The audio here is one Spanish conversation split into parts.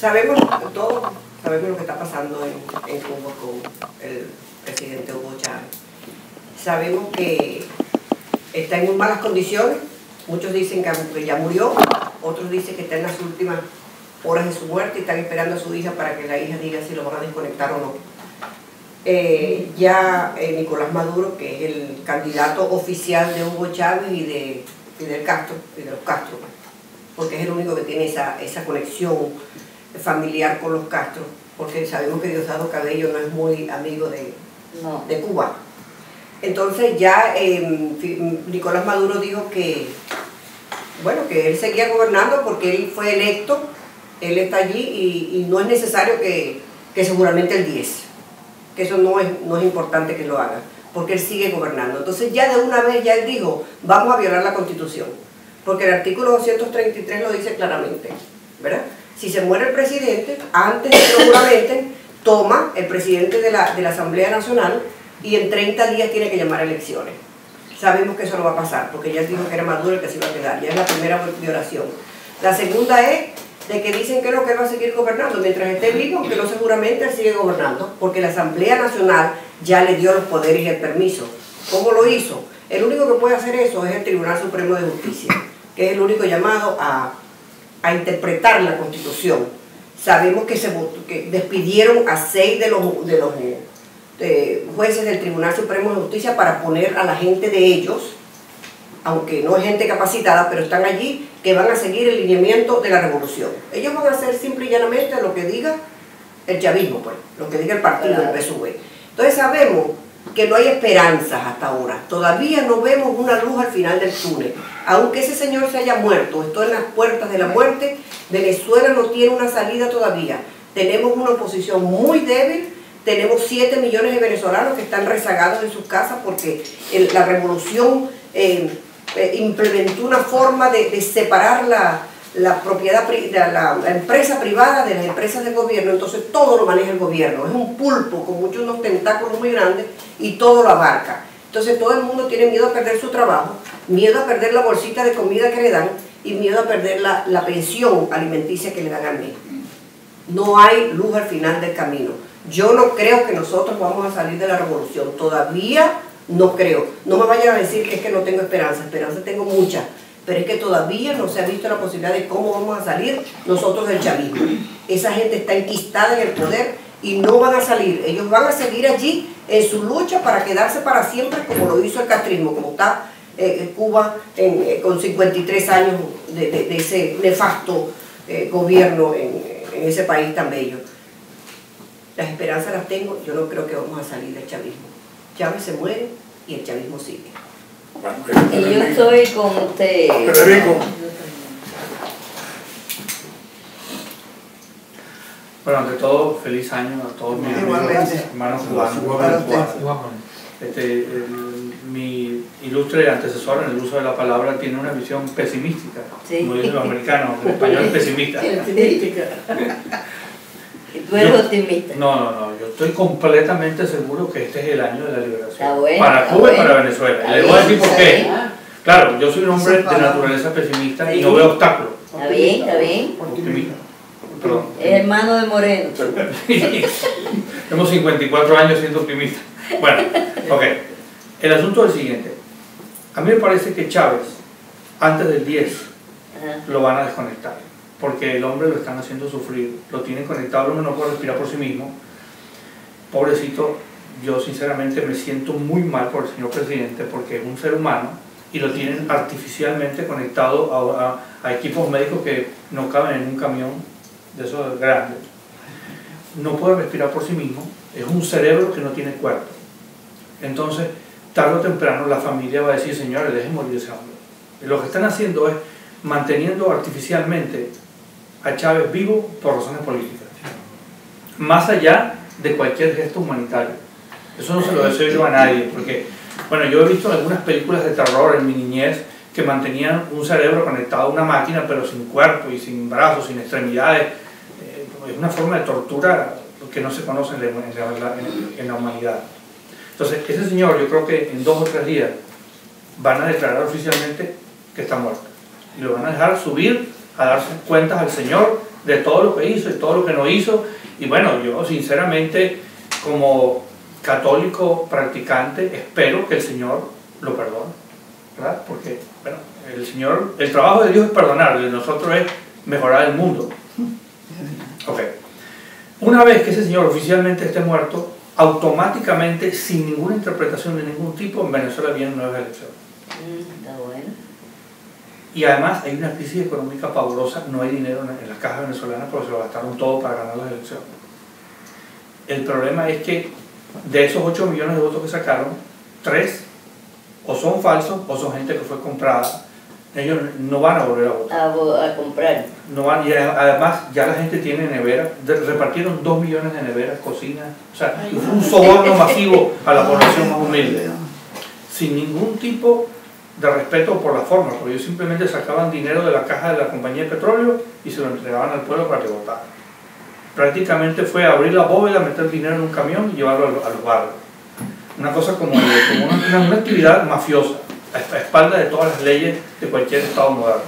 Sabemos, todos sabemos lo que está pasando en Cuba con el presidente Hugo Chávez. Sabemos que está en muy malas condiciones. Muchos dicen que ya murió, otros dicen que está en las últimas horas de su muerte y están esperando a su hija para que la hija diga si lo van a desconectar o no. Nicolás Maduro, que es el candidato oficial de Hugo Chávez y de Fidel Castro, y de los Castro, porque es el único que tiene esa conexión familiar con los Castro, porque sabemos que Diosdado Cabello no es muy amigo de Cuba. Entonces ya Nicolás Maduro dijo que, bueno, que él seguía gobernando porque él fue electo, él está allí y no es necesario que se juramente el 10, que eso no es importante que lo haga, porque él sigue gobernando. Entonces ya de una vez ya él dijo, vamos a violar la Constitución, porque el artículo 233 lo dice claramente, ¿verdad? Si se muere el presidente, antes de que lo juramenten, toma el presidente de la Asamblea Nacional y en 30 días tiene que llamar a elecciones. Sabemos que eso no va a pasar, porque ya dijo que era Maduro el que se iba a quedar, ya es la primera violación. La segunda es de que dicen que no, que él va a seguir gobernando, mientras esté vivo, aunque no seguramente él sigue gobernando, porque la Asamblea Nacional ya le dio los poderes y el permiso. ¿Cómo lo hizo? El único que puede hacer eso es el Tribunal Supremo de Justicia, que es el único llamado a interpretar la Constitución. Sabemos que despidieron a 6 de los jueces del Tribunal Supremo de Justicia para poner a la gente de ellos, aunque no es gente capacitada, pero están allí, que van a seguir el lineamiento de la revolución. Ellos van a hacer simple y llanamente lo que diga el chavismo, pues, lo que diga el partido, el PSUV. Entonces sabemos que no hay esperanzas hasta ahora. Todavía no vemos una luz al final del túnel. Aunque ese señor se haya muerto, estoy en las puertas de la muerte, Venezuela no tiene una salida todavía. Tenemos una oposición muy débil, tenemos 7 millones de venezolanos que están rezagados en sus casas porque la revolución implementó una forma de separar la propiedad, la empresa privada de las empresas del gobierno. Entonces todo lo maneja el gobierno, es un pulpo con unos tentáculos muy grandes y todo lo abarca. Entonces todo el mundo tiene miedo a perder su trabajo, miedo a perder la bolsita de comida que le dan y miedo a perder la pensión alimenticia que le dan al mes. No hay luz al final del camino. Yo no creo que nosotros vamos a salir de la revolución, todavía no creo. No me vayan a decir que es que no tengo esperanza tengo mucha, pero es que todavía no se ha visto la posibilidad de cómo vamos a salir nosotros del chavismo. Esa gente está enquistada en el poder y no van a salir. Ellos van a seguir allí en su lucha para quedarse para siempre, como lo hizo el castrismo, como está Cuba con 53 años de ese nefasto gobierno en ese país tan bello. Las esperanzas las tengo, yo no creo que vamos a salir del chavismo. Chávez se muere y el chavismo sigue. Y yo estoy con usted. Federico. Bueno, ante todo, feliz año a todos mis hermanos cubanos. Mi ilustre antecesor en el uso de la palabra tiene una visión pesimística, como dicen los americanos, en español pesimista. ¿Tú eres optimista? No, yo estoy completamente seguro que este es el año de la liberación. Bueno, para Cuba y para Venezuela. Y le voy a decir por qué. Claro, yo soy un hombre de naturaleza pesimista y no veo obstáculos. Está bien, está bien. Optimista. Perdón. Es hermano de Moreno. Tenemos 54 años siendo optimistas. Bueno, ok. El asunto es el siguiente. A mí me parece que Chávez, antes del 10, lo van a desconectar. Porque el hombre lo están haciendo sufrir, lo tienen conectado, el hombre no puede respirar por sí mismo. Pobrecito, yo sinceramente me siento muy mal por el señor presidente porque es un ser humano y lo tienen artificialmente conectado a equipos médicos que no caben en un camión de esos grandes. No puede respirar por sí mismo, es un cerebro que no tiene cuerpo. Entonces, tarde o temprano la familia va a decir, señores, dejen morir ese hombre. Y lo que están haciendo es manteniendo artificialmente a Chávez vivo por razones políticas, más allá de cualquier gesto humanitario. Eso no se lo deseo yo a nadie, porque, bueno, yo he visto algunas películas de terror en mi niñez que mantenían un cerebro conectado a una máquina, pero sin cuerpo y sin brazos, sin extremidades. Es una forma de tortura que no se conoce en la humanidad. Entonces, ese señor, yo creo que en 2 o 3 días van a declarar oficialmente que está muerto. Y lo van a dejar subir a darse cuentas al Señor de todo lo que hizo y todo lo que no hizo. Y bueno, yo sinceramente, como católico practicante, espero que el Señor lo perdone, ¿verdad? Porque, bueno, el trabajo de Dios es perdonar, el de nosotros es mejorar el mundo. Ok. Una vez que ese señor oficialmente esté muerto, automáticamente, sin ninguna interpretación de ningún tipo, en Venezuela vienen nuevas elecciones. Está bueno. Y además hay una crisis económica pavorosa, no hay dinero en las cajas venezolanas porque se lo gastaron todo para ganar las elecciones. El problema es que de esos 8 millones de votos que sacaron, 3 o son falsos o son gente que fue comprada. Ellos no van a volver a votar. A comprar. No van, y además ya la gente tiene neveras, repartieron 2 millones de neveras, cocinas, o sea, fue un soborno masivo a la población más humilde, sin ningún tipo de respeto por la forma, porque ellos simplemente sacaban dinero de la caja de la compañía de petróleo y se lo entregaban al pueblo para que votara. Prácticamente fue abrir la bóveda, meter dinero en un camión y llevarlo a los barrios. Una cosa como una actividad mafiosa, a espaldas de todas las leyes de cualquier estado moderno.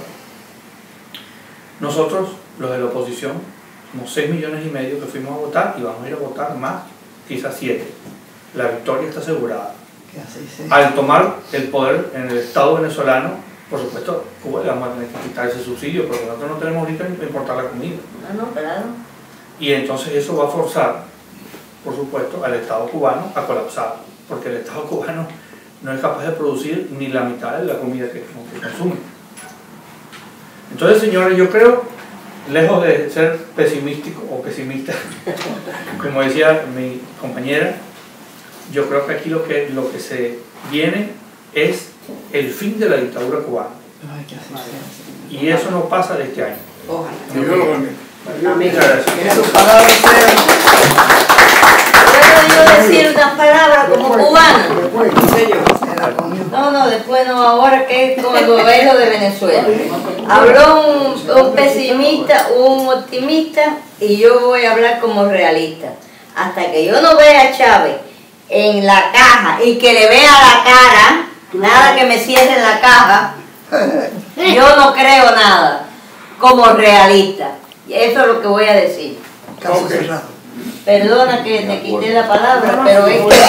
Nosotros, los de la oposición, somos 6,5 millones que fuimos a votar y vamos a ir a votar más, quizás 7. La victoria está asegurada. Al tomar el poder en el Estado venezolano, por supuesto, Cuba le vamos a tener que quitar ese subsidio porque nosotros no tenemos ahorita ni para importar la comida. No, claro. Y entonces eso va a forzar, por supuesto, al Estado cubano a colapsar, porque el Estado cubano no es capaz de producir ni la mitad de la comida que consume. Entonces, señores, yo creo, lejos de ser pesimístico o pesimista, como decía mi compañera, yo creo que aquí lo que se viene es el fin de la dictadura cubana. Y eso no pasa de este año. Ojalá. Muchas gracias. Que sus palabras sean. ¿Puedo yo decir unas palabras como cubana? No, después no, ahora que es con el gobierno de Venezuela. Habló un pesimista, un optimista, y yo voy a hablar como realista. Hasta que yo no vea a Chávez en la caja y que le vea la cara, nada que me cierre la caja, yo no creo nada, como realista. Y eso es lo que voy a decir. Perdona que te quité la palabra, pero es que...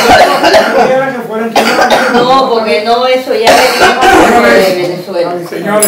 No, porque no, eso ya es de Venezuela. Señores,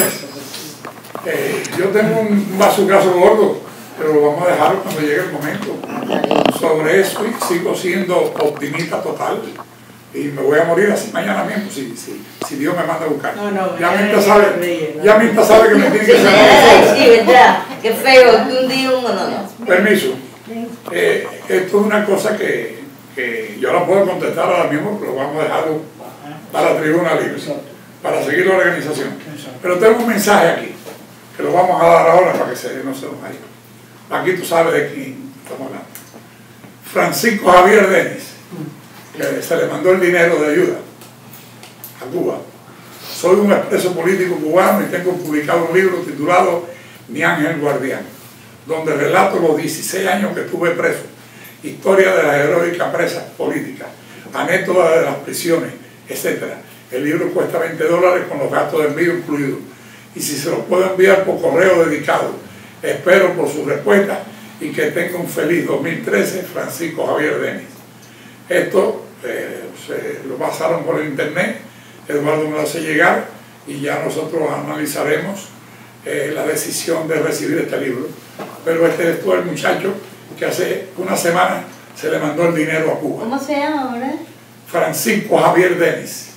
yo tengo un vaso gordo, pero lo vamos a dejar cuando llegue el momento. Sobre eso sigo siendo optimista total. Y me voy a morir así mañana mismo si Dios me manda a buscar. Ya Mirta sabe que me tiene que hacer. Sí, verdad, qué feo, que un día uno no. Permiso. Esto es una cosa que yo la puedo contestar ahora mismo, pero vamos a dejarlo para la tribuna libre, para seguir la organización. Pero tengo un mensaje aquí, que lo vamos a dar ahora para que no se nos vaya. Aquí tú sabes de quién estamos hablando. Francisco Javier Denis, que se le mandó el dinero de ayuda a Cuba. Soy un expreso político cubano y tengo publicado un libro titulado Mi Ángel Guardián, donde relato los 16 años que estuve preso, historia de las heroicas presas políticas, anécdotas de las prisiones, etc. El libro cuesta $20 con los gastos de envío incluidos. Y si se lo puedo enviar por correo dedicado, espero por su respuesta y que tenga un feliz 2013, Francisco Javier Denis. Esto se lo pasaron por internet, Eduardo me lo hace llegar y ya nosotros analizaremos la decisión de recibir este libro. Pero este es todo el muchacho que hace una semana se le mandó el dinero a Cuba. ¿Cómo se llama ahora? Francisco Javier Denis.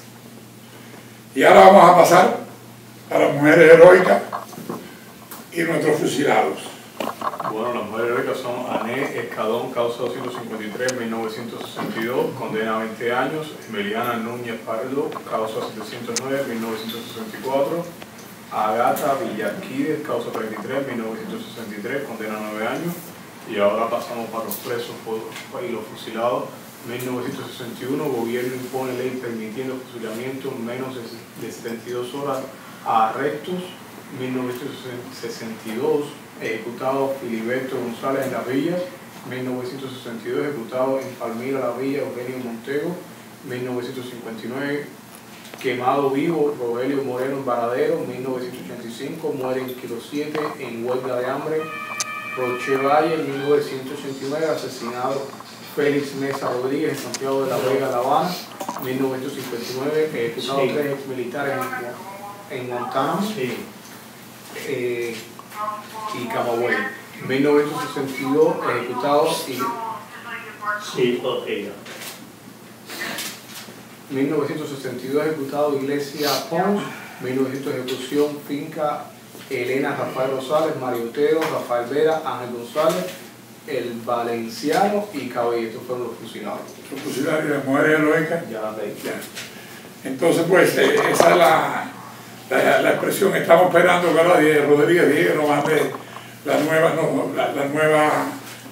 Y ahora vamos a pasar a las mujeres heroicas y nuestros fusilados. Bueno, las mujeres heroicas son Ané Escadón, causa 253, 1962, condena a 20 años. Emiliana Núñez Pardo, causa 709, 1964. Agata Villarquides, causa 33, 1963, condena a 9 años. Y ahora pasamos para los presos y los fusilados. 1961, gobierno impone ley permitiendo fusilamiento menos de 72 horas a arrestos. 1962, ejecutado Filiberto González en Las Villas. 1962, ejecutado en Palmira, La Villa, Eugenio Montego. 1959, quemado vivo Rogelio Moreno en Varadero. 1985, muere en Kilo 7 en huelga de hambre Por Chevalle, en 1989, asesinado Félix Mesa Rodríguez en Santiago de la Vega, La Habana. 1959, ejecutado 3 exmilitares en Montana y Camagüey. 1962, ejecutado y 1962 ejecutado Iglesia Pons. 1900 ejecución Finca Elena Rafael Rosales, Mario Otero, Rafael Vera, Ángel González, el Valenciano y Cabello. Estos fueron los fusilados. Los fusilados y las mujeres heroicas. Ya las leí. Entonces, pues, esa es la expresión. Estamos esperando que ahora Rodríguez Diego nos mande la nueva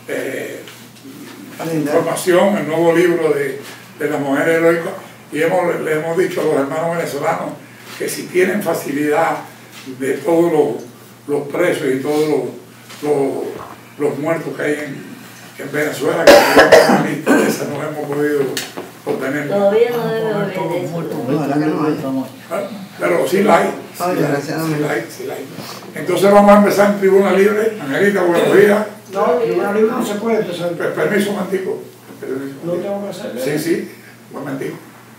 información, el nuevo libro de las mujeres heroicas. Y le hemos dicho a los hermanos venezolanos que si tienen facilidad de todos los presos y todos los muertos que hay en Venezuela, que una lista de esas no hemos podido obtener. Todavía no debe haber eso. Pero sí la hay. Sí la hay. Entonces vamos a empezar en tribuna libre. Angelita, buenos días. No, tribuna libre no se puede empezar. Permiso, mantico. ¿Lo tengo que hacer? Sí, un momentico.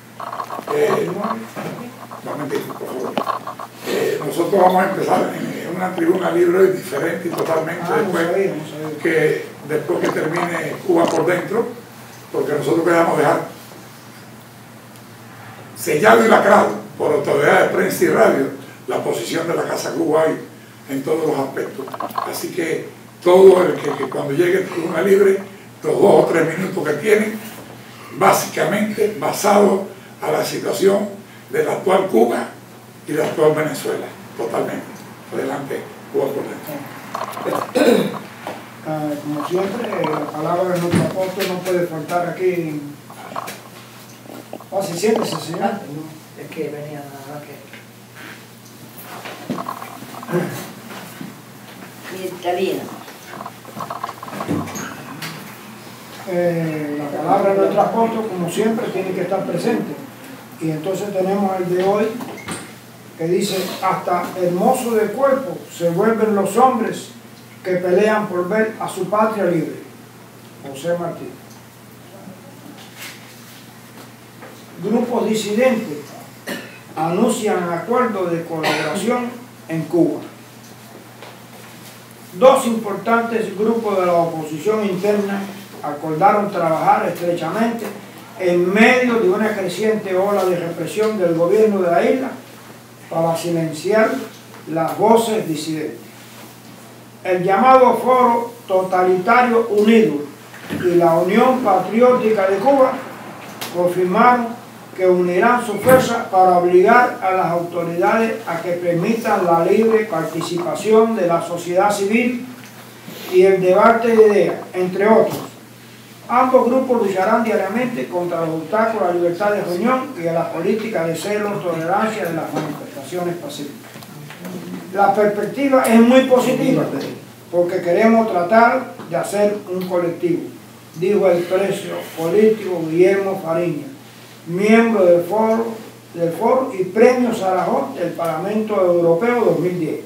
Un momentito, por favor. Nosotros vamos a empezar en una tribuna libre diferente y totalmente después que termine Cuba por dentro, porque nosotros queremos dejar sellado y lacrado por autoridades de prensa y radio la posición de la Casa Cuba en todos los aspectos. Así que todo el que cuando llegue a tribuna libre, los 2 o 3 minutos que tienen, básicamente basado a la situación de la actual Cuba y de la actual Venezuela, totalmente. Adelante, Cuba por dentro. Como siempre, la palabra de nuestro apóstol no puede faltar aquí. Si siéntese, señor. Es que venía nada que... Italiano. La palabra de nuestro apóstol, como siempre, tiene que estar presente. Y entonces tenemos el de hoy, que dice: hasta hermoso de cuerpo se vuelven los hombres que pelean por ver a su patria libre. José Martí. Grupos disidentes anuncian acuerdo de colaboración en Cuba. 2 importantes grupos de la oposición interna acordaron trabajar estrechamente en medio de una creciente ola de represión del gobierno de la isla para silenciar las voces disidentes. El llamado Foro Totalitario Unido y la Unión Patriótica de Cuba confirmaron que unirán su fuerza para obligar a las autoridades a que permitan la libre participación de la sociedad civil y el debate de ideas, entre otros. Ambos grupos lucharán diariamente contra los obstáculos a la libertad de reunión y a la política de celo, tolerancia de las manifestaciones pacíficas. La perspectiva es muy positiva, porque queremos tratar de hacer un colectivo, dijo el preso político Guillermo Fariña, miembro del foro y premio Sarajón del Parlamento Europeo 2010.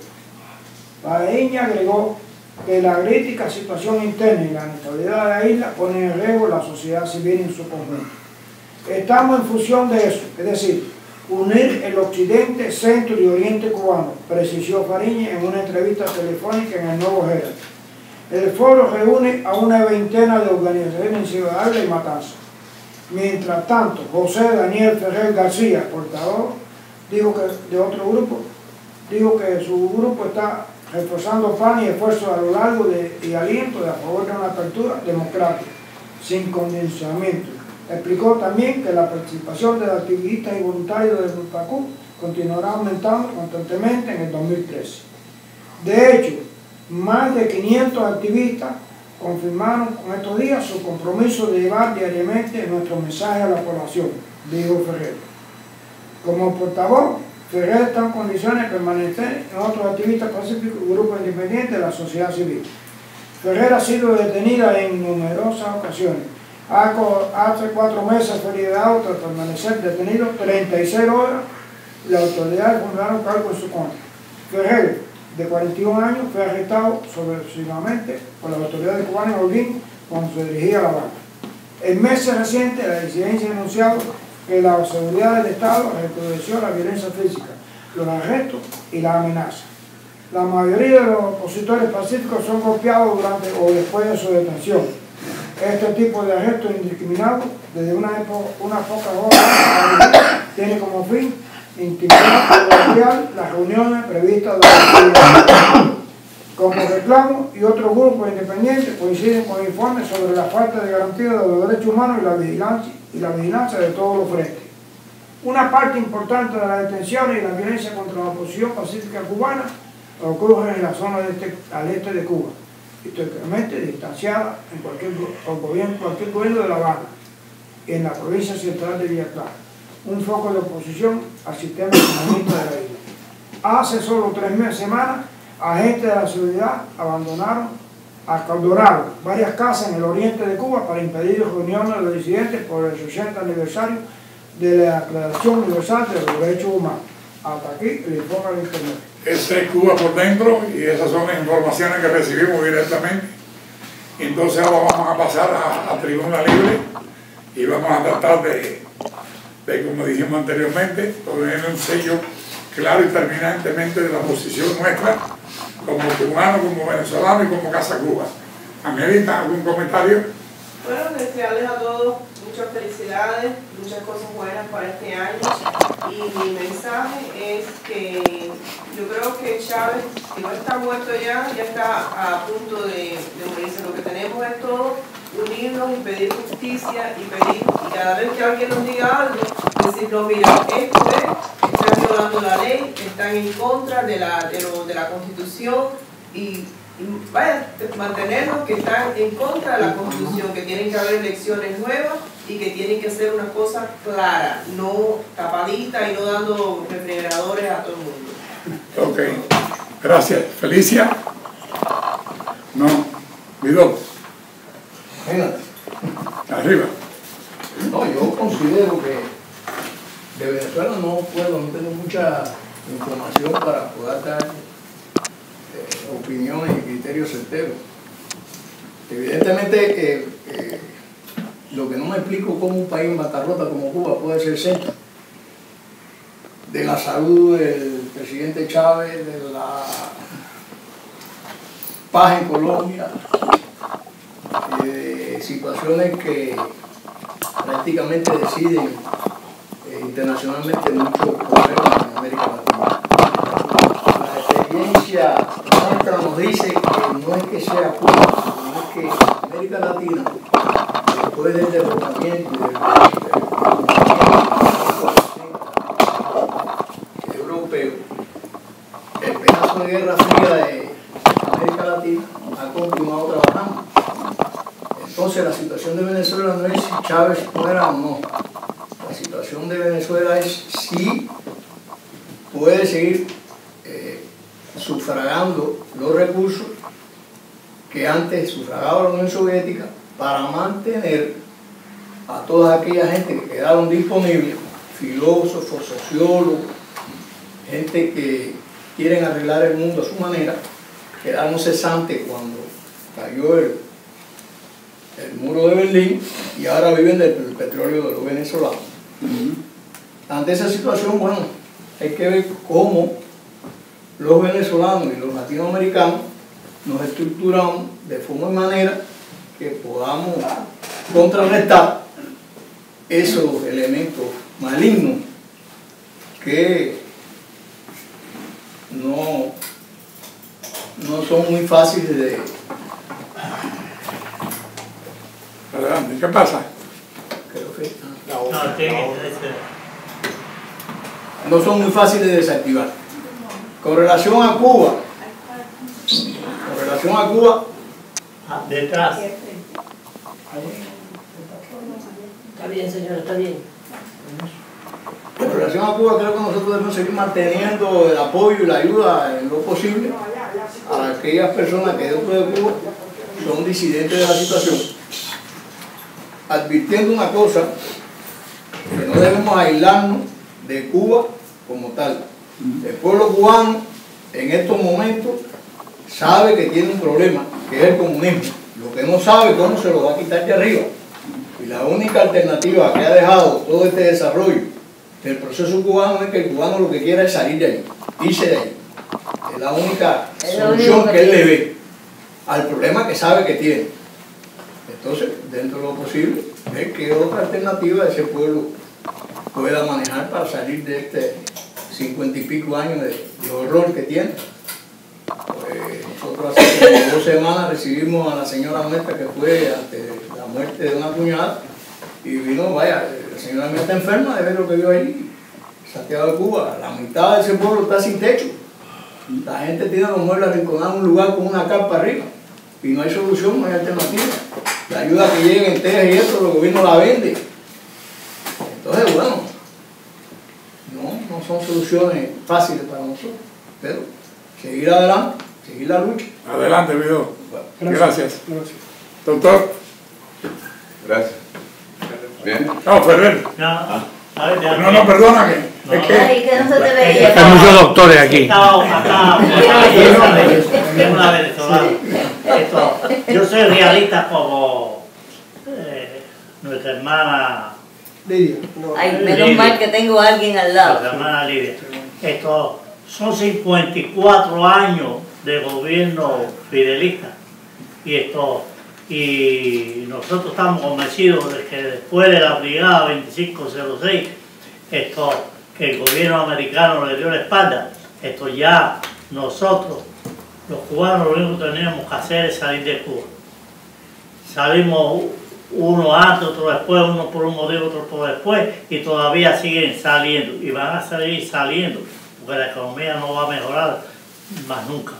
Fariña agregó que la crítica situación interna y la inestabilidad de la isla ponen en riesgo la sociedad civil en su conjunto. Estamos en función de eso, es decir, unir el occidente, centro y oriente cubano, precisó Fariña en una entrevista telefónica en el Nuevo Herald. El foro reúne a una veintena de organizaciones en Ciudad Ávila y Matanzas. Mientras tanto, José Daniel Ferrer García, portavoz de otro grupo, dijo que su grupo está reforzando planes y esfuerzos a lo largo y aliento a favor de una apertura democrática, sin condicionamiento. Explicó también que la participación de activistas y voluntarios del MUPACU continuará aumentando constantemente en el 2013. De hecho, más de 500 activistas confirmaron con estos días su compromiso de llevar diariamente nuestro mensaje a la población, dijo Ferrer. Como portavoz, Ferrer está en condiciones de permanecer en otros activistas pacíficos y grupos independientes de la sociedad civil. Ferrer ha sido detenida en numerosas ocasiones. Hace 4 meses fue liberado tras permanecer detenido 36 horas. Las autoridades formularon cargo en su contra. Ferrer, de 41 años, fue arrestado sorpresivamente por las autoridades cubanas en Holguín cuando se dirigía a La Habana. En meses recientes, la disidencia ha denunciado que la seguridad del Estado recrudeció la violencia física, los arrestos y las amenazas. La mayoría de los opositores pacíficos son golpeados durante o después de su detención. Este tipo de arrestos indiscriminados, desde unas pocas horas, tiene como fin intimidar y bloquear las reuniones previstas durante el día. Como reclamo y otros grupos independientes coinciden con informes sobre la falta de garantía de los derechos humanos y la vigilancia de todos los frentes. Una parte importante de las detenciones y la violencia contra la oposición pacífica cubana ocurre en la zona al este de Cuba, históricamente distanciada en cualquier gobierno de La Habana y en la provincia central de Villa Clara, un foco de oposición al sistema comunista de la isla. Hace solo 3 semanas, agentes de la seguridad acordonaron varias casas en el oriente de Cuba para impedir reuniones de los disidentes por el 60 aniversario de la Declaración Universal de los Derechos Humanos. Hasta aquí el informe de Internet. Ese es Cuba por dentro y esas son las informaciones que recibimos directamente. Entonces ahora vamos a pasar a Tribuna Libre y vamos a tratar de como dijimos anteriormente, poner un sello claro y terminantemente de la posición nuestra como cubano, como venezolano y como Casa Cuba. Angelita, ¿algún comentario? Bueno, desearles a todos muchas felicidades, muchas cosas buenas para este año, y mi mensaje es que yo creo que Chávez, si no está muerto ya está a punto de morirse. Lo que tenemos es todo unirnos y pedir justicia y cada vez que alguien nos diga algo, decir, no, mira, esto es, están violando la ley, están en contra de la Constitución y vaya, mantenernos que están en contra de la Constitución, que tienen que haber elecciones nuevas y que tienen que ser una cosa clara, no tapadita y no dando refrigeradores a todo el mundo. Ok, gracias. Felicia. No, Vidal. Arriba. No, yo considero que de Venezuela no tengo mucha información para poder dar opiniones y criterios certeros. Evidentemente, lo que no me explico cómo un país en bancarrota como Cuba puede ser centro de la salud del presidente Chávez, de la paz en Colombia, de situaciones que prácticamente deciden internacionalmente muchos problemas en América Latina. La experiencia nuestra nos dice que no es que sea Cuba, sino es que América Latina, después del derrotamiento europeo, el pedazo de guerra fría de América Latina ha continuado trabajando. Entonces la situación de Venezuela no es si Chávez muera o no. La situación de Venezuela es si puede seguir sufragando los recursos que antes sufragaba la Unión Soviética para mantener a toda aquella gente que quedaron disponibles, filósofos, sociólogos, gente que quieren arreglar el mundo a su manera, quedaron cesantes cuando cayó el muro de Berlín y ahora viven del petróleo de los venezolanos. Ante esa situación, bueno, hay que ver cómo los venezolanos y los latinoamericanos nos estructuramos de forma y manera que podamos contrarrestar esos elementos malignos que no son muy fáciles de... Adelante, ¿qué pasa? Creo que no son muy fáciles de desactivar. Con relación a Cuba, detrás. Está bien, señor, está bien. Con relación a Cuba, creo que nosotros debemos seguir manteniendo el apoyo y la ayuda en lo posible a aquellas personas que dentro de Cuba son disidentes de la situación, advirtiendo una cosa, que no debemos aislarnos de Cuba como tal. El pueblo cubano en estos momentos sabe que tiene un problema, que es el comunismo. Lo que no sabe cómo se lo va a quitar de arriba. Y la única alternativa que ha dejado todo este desarrollo del proceso cubano es que el cubano lo que quiera es salir de allí, irse de allí. Es la única solución que él le ve al problema que sabe que tiene. Entonces, dentro de lo posible, ver qué otra alternativa ese pueblo pueda manejar para salir de este 50 y pico años de horror que tiene. Pues nosotros hace 2 semanas recibimos a la señora nuestra que fue ante la muerte de una cuñada y vino, vaya, la señora mía está enferma de ver lo que vio allí, Santiago de Cuba. La mitad de ese pueblo está sin techo. La gente tiene los muebles arrinconados en un lugar con una carpa arriba y no hay solución, no hay alternativa. La ayuda que llega en tejas y eso, los gobiernos la venden. Entonces, bueno, no son soluciones fáciles para nosotros, pero seguir adelante, seguir la lucha. Adelante, Vido. Gracias. Gracias. Doctor. Gracias. Bien. No, Ferrer. No, perdóname. No. Es que no se te veía. Hay muchos doctores aquí. Yo soy realista como nuestra hermana Lidia. Ay, menos mal que tengo a alguien al lado. Nuestra hermana Lidia. Son 54 años de gobierno fidelista. Y nosotros estamos convencidos de que después de la brigada 2506, que el gobierno americano le dio la espalda, ya nosotros, los cubanos, lo único que teníamos que hacer es salir de Cuba. Salimos uno antes, otro después, uno por un motivo, otro por después, y todavía siguen saliendo, y van a seguir saliendo, porque la economía no va a mejorar más nunca.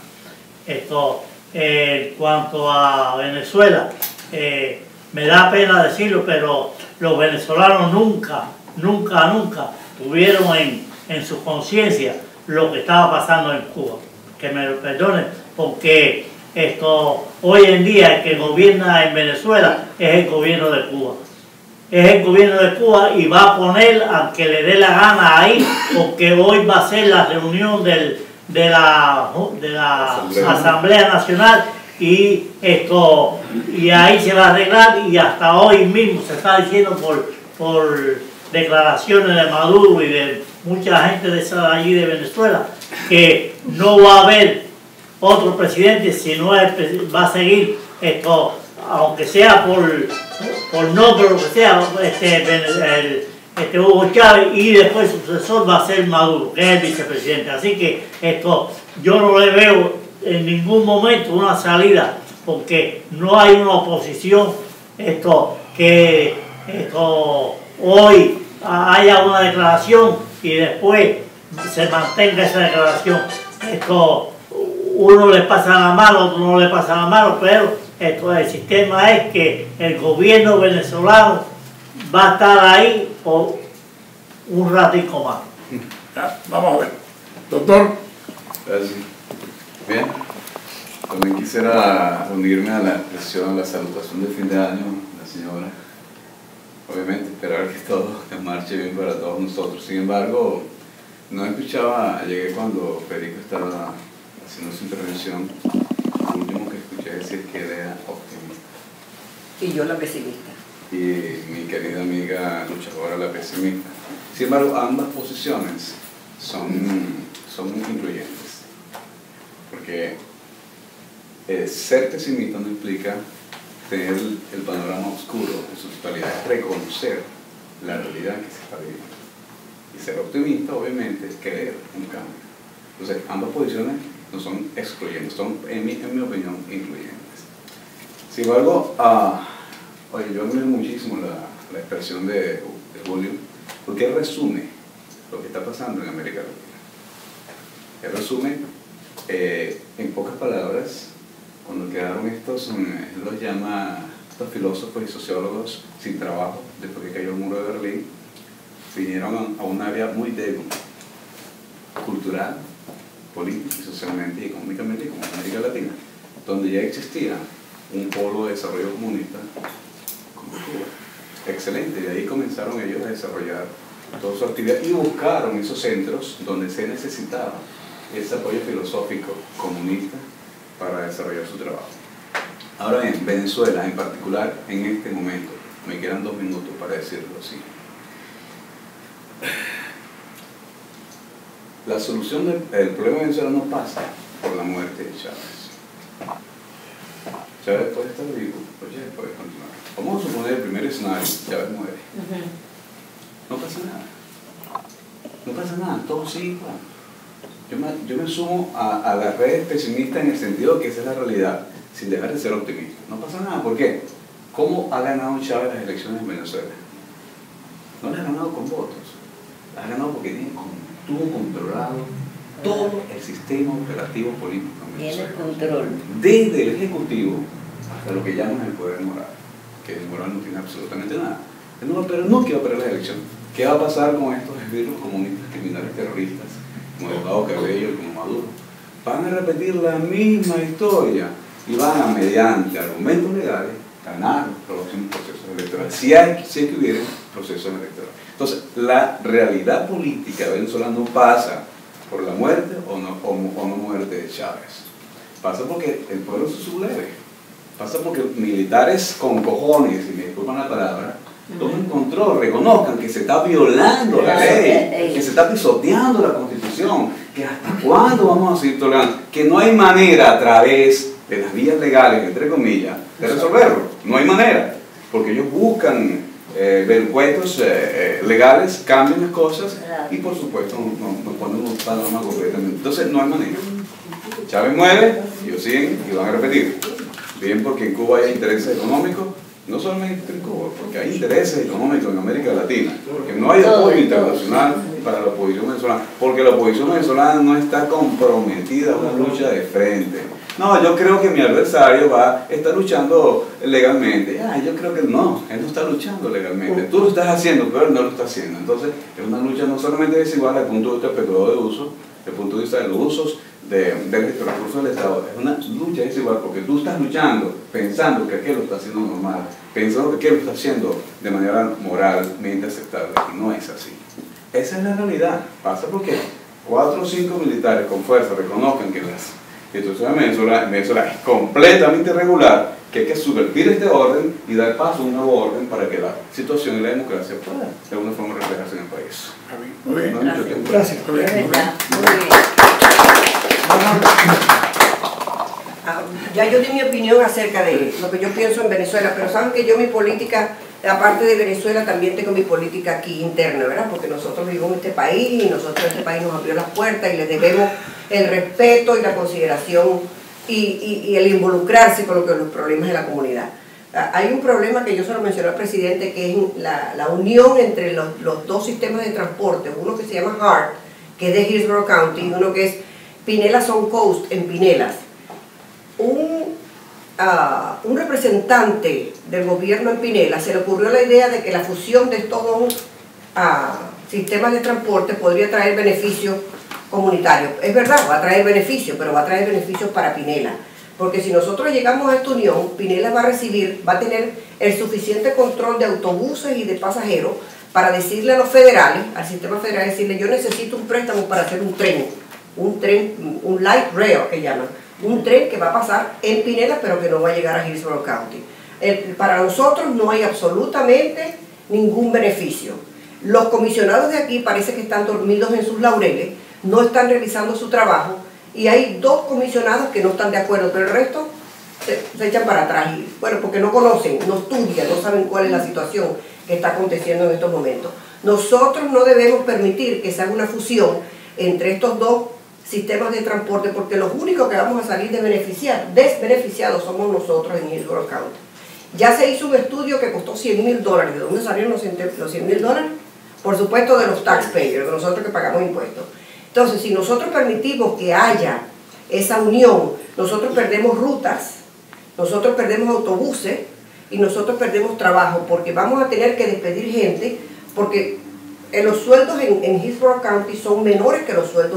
En cuanto a Venezuela, me da pena decirlo, pero los venezolanos nunca tuvieron en su conciencia lo que estaba pasando en Cuba. Que me lo perdonen, porque hoy en día el que gobierna en Venezuela es el gobierno de Cuba. Es el gobierno de Cuba y va a poner a que le dé la gana ahí, porque hoy va a ser la reunión de la Asamblea Nacional y ahí se va a arreglar, y hasta hoy mismo se está diciendo por declaraciones de Maduro y de mucha gente de allí de Venezuela que no va a haber otro presidente, sino va a seguir aunque sea por nombre, lo que sea, Hugo Chávez, y después su sucesor va a ser Maduro, que es el vicepresidente. Así que yo no le veo en ningún momento una salida, porque no hay una oposición que hoy haya una declaración y después se mantenga esa declaración. Uno le pasa la mano, otro no le pasa la mano, pero el sistema es que el gobierno venezolano va a estar ahí por un ratico más. Ya, vamos a ver. Doctor. Gracias. Bien. También quisiera unirme a la expresión, a la salutación de fin de año, la señora. Obviamente esperar que todo marche bien para todos nosotros. Sin embargo, no escuchaba, llegué cuando Federico estaba haciendo su intervención, lo último que escuché decir que era optimista. Y yo la pesimista. Y mi querida amiga luchadora la pesimista. Sin embargo, ambas posiciones son incluyentes. Porque ser pesimista no implica tener el panorama oscuro en su totalidad, es reconocer la realidad que se está viviendo. Y ser optimista, obviamente, es querer un cambio. Entonces, ambas posiciones no son excluyentes, son, en mi opinión, incluyentes. Sin embargo, oye, yo admiro muchísimo la expresión de Julio, porque él resume lo que está pasando en América Latina. Él resume, en pocas palabras, cuando quedaron él los llama, estos filósofos y sociólogos sin trabajo, después que cayó el muro de Berlín, vinieron a un área muy débil, cultural, política, socialmente y económicamente, como América Latina, donde ya existía un polo de desarrollo comunista como Cuba. Excelente, de ahí comenzaron ellos a desarrollar toda su actividad y buscaron esos centros donde se necesitaba ese apoyo filosófico comunista para desarrollar su trabajo. Ahora bien, Venezuela en particular, en este momento, me quedan 2 minutos para decirlo así. La solución del problema de Venezuela no pasa por la muerte de Chávez. Chávez puede estar vivo, Chávez puede continuar. Vamos a suponer el primer escenario, Chávez muere. No pasa nada. No pasa nada, todo sigue igual. Yo me sumo a las redes pesimistas en el sentido de que esa es la realidad, sin dejar de ser optimista. No pasa nada, ¿por qué? ¿Cómo ha ganado Chávez las elecciones en Venezuela? No las ha ganado con votos, las ha ganado porque tuvo controlado todo el sistema operativo político en Venezuela. Tiene control. Desde el Ejecutivo hasta lo que llaman el poder moral, que el moral no tiene absolutamente nada. Pero no quiero perder la elección. ¿Qué va a pasar con estos esbirros comunistas, criminales, terroristas, como Delgado Cabello y como Maduro? Van a repetir la misma historia y van a, mediante argumentos legales, ganar los próximos procesos electorales, si es que hubiera procesos electorales. Entonces, la realidad política venezolana no pasa por la muerte o no muerte de Chávez. Pasa porque el pueblo se subleve. Pasa porque militares con cojones, y me disculpan la palabra, tomen control, reconozcan que se está violando la ley, que se está pisoteando la Constitución, que hasta cuándo vamos a seguir tolerando, que no hay manera a través de las vías legales, entre comillas, de resolverlo. No hay manera, porque ellos buscan vericuetos legales, cambian las cosas y por supuesto nos ponen un panorama completamente. Entonces no hay manera. Chávez muere, ellos siguen y van a repetir. Bien porque en Cuba hay intereses económicos, no solamente en Cuba, porque hay intereses económicos en América Latina, porque no hay apoyo internacional para la oposición venezolana, porque la oposición venezolana no está comprometida a una lucha de frente. No, yo creo que mi adversario está luchando legalmente. Yo creo que no, él no está luchando legalmente. Tú lo estás haciendo, pero él no lo está haciendo. Entonces, es una lucha no solamente desigual desde el punto de vista del periodo de uso, desde el punto de vista de los usos del recurso del Estado. Es una lucha desigual porque tú estás luchando pensando que aquel lo está haciendo normal, pensando que aquel lo está haciendo de manera moralmente aceptable, y no es así. Esa es la realidad. Pasa porque 4 o 5 militares con fuerza reconozcan que las instituciones de Venezuela es completamente irregular, que hay que subvertir este orden y dar paso a un nuevo orden para que la situación y la democracia pueda de alguna forma reflejarse en el país. Muy bien. Gracias. Ya yo di mi opinión acerca de lo que yo pienso en Venezuela, pero saben que yo mi política, aparte de Venezuela, también tengo mi política aquí interna, ¿verdad? Porque nosotros vivimos en este país y nosotros este país nos abrió las puertas y les debemos el respeto y la consideración y el involucrarse con los problemas de la comunidad. Hay un problema que yo se lo mencioné al presidente, que es la unión entre los dos sistemas de transporte, uno que se llama HART, que es de Hillsborough County, y uno que es Pinellas on Coast, en Pinellas. Un representante del gobierno en Pinellas se le ocurrió la idea de que la fusión de estos dos sistemas de transporte podría traer beneficios comunitarios. Es verdad, va a traer beneficios, pero va a traer beneficios para Pinellas. Porque si nosotros llegamos a esta unión, Pinellas va a tener el suficiente control de autobuses y de pasajeros para decirle a los federales, al sistema federal, decirle: yo necesito un préstamo para hacer un tren, un light rail que llaman, un tren que va a pasar en Pinellas pero que no va a llegar a Hillsborough County. Para nosotros no hay absolutamente ningún beneficio. Los comisionados de aquí parece que están dormidos en sus laureles, no están realizando su trabajo, y hay 2 comisionados que no están de acuerdo, pero el resto se echan para atrás, bueno, porque no conocen, no estudian, no saben cuál es la situación que está aconteciendo en estos momentos. Nosotros no debemos permitir que se haga una fusión entre estos 2 sistemas de transporte, porque los únicos que vamos a salir desbeneficiados somos nosotros en Hillsborough County. Ya se hizo un estudio que costó $100,000. ¿De dónde salieron los $100,000? Por supuesto de los taxpayers, de nosotros que pagamos impuestos. Entonces, si nosotros permitimos que haya esa unión, nosotros perdemos rutas, nosotros perdemos autobuses y nosotros perdemos trabajo, porque vamos a tener que despedir gente, porque los sueldos en Hillsborough County son menores que los sueldos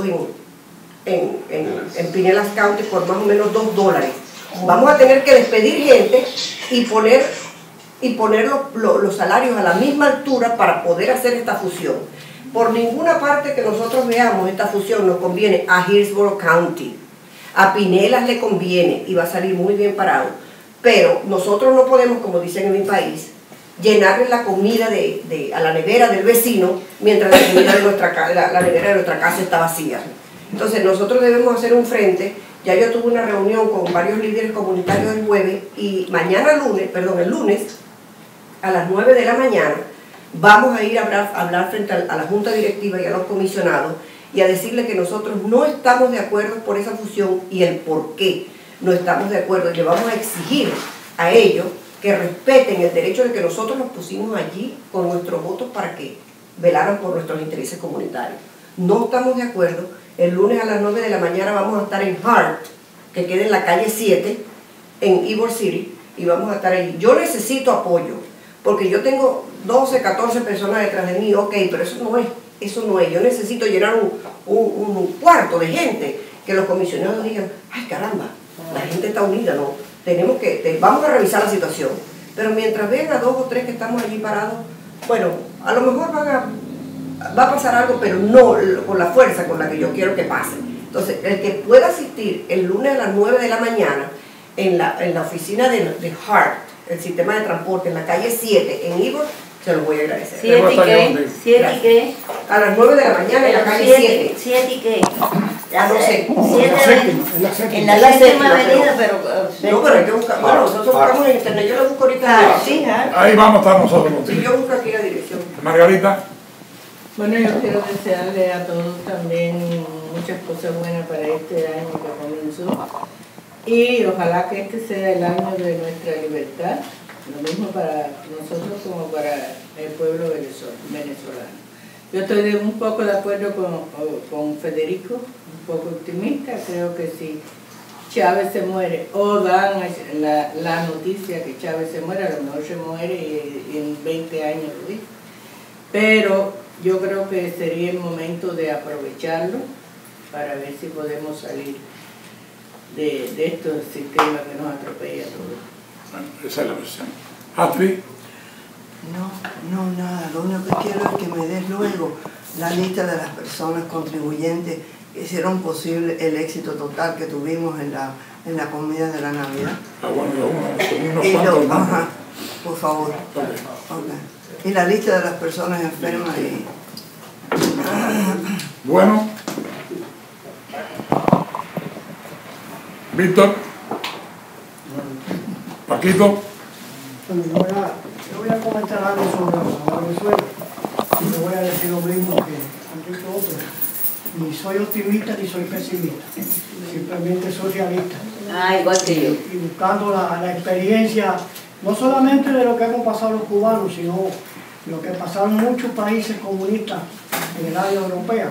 en Pinellas County, por más o menos $2. Vamos a tener que despedir gente y poner los salarios a la misma altura para poder hacer esta fusión. Por ninguna parte que nosotros veamos esta fusión nos conviene a Hillsborough County. A Pinellas le conviene y va a salir muy bien parado. Pero nosotros no podemos, como dicen en mi país, llenarle la comida a la nevera del vecino mientras la comida de la nevera de nuestra casa está vacía. Entonces nosotros debemos hacer un frente. Ya yo tuve una reunión con varios líderes comunitarios el jueves y el lunes a las 9 de la mañana vamos a ir a hablar frente a la Junta Directiva y a los comisionados y a decirle que nosotros no estamos de acuerdo por esa fusión y el por qué no estamos de acuerdo, y le vamos a exigir a ellos que respeten el derecho de que nosotros nos pusimos allí con nuestros votos para que velaran por nuestros intereses comunitarios. No estamos de acuerdo. El lunes a las 9 de la mañana vamos a estar en Hart, que queda en la calle 7, en Ybor City, y vamos a estar ahí. Yo necesito apoyo, porque yo tengo 12, 14 personas detrás de mí, ok, pero eso no es. Yo necesito llenar un cuarto de gente, que los comisionados digan, ay caramba, la gente está unida, ¿no? Vamos a revisar la situación. Pero mientras vean a 2 o 3 que estamos allí parados, bueno, a lo mejor va a pasar algo, pero no con la fuerza con la que yo quiero que pase. Entonces, el que pueda asistir el lunes a las 9 de la mañana en la oficina de Hart, el sistema de transporte, en la calle 7, en Ybor, se lo voy a agradecer. ¿7 y qué? A las 9 de la mañana en la calle 7. ¿7 y qué? No sé. En la séptima avenida, pero... No, pero hay que buscar. Bueno, nosotros buscamos en internet, yo lo busco ahorita. Ahí vamos a estar nosotros contigo. Sí, yo busco aquí la dirección. Margarita. Bueno, yo quiero desearle a todos también muchas cosas buenas para este año que comenzó. Y ojalá que este sea el año de nuestra libertad, lo mismo para nosotros como para el pueblo venezolano. Yo estoy un poco de acuerdo con Federico, un poco optimista. Creo que si Chávez se muere o dan la noticia que Chávez se muere, a lo mejor se muere y en 20 años lo dice. Pero yo creo que sería el momento de aprovecharlo para ver si podemos salir de estos sistemas que nos atropella a todos. Bueno, esa es la versión. ¿Astrid? No, nada. Lo único que quiero es que me des luego la lista de las personas contribuyentes que hicieron posible el éxito total que tuvimos en la comida de la Navidad. Ah, bueno, unos cuantos. Ajá, por favor. Okay. Y la lista de las personas enfermas y... Bueno. Víctor. Paquito. Bueno, yo voy a comentar algo sobre la Venezuela y le voy a decir lo mismo que han dicho otros. Ni soy optimista ni soy pesimista, simplemente soy realista. Igual que yo. Y buscando la experiencia, no solamente de lo que hemos pasado los cubanos, sino lo que pasaron muchos países comunistas en el área europea.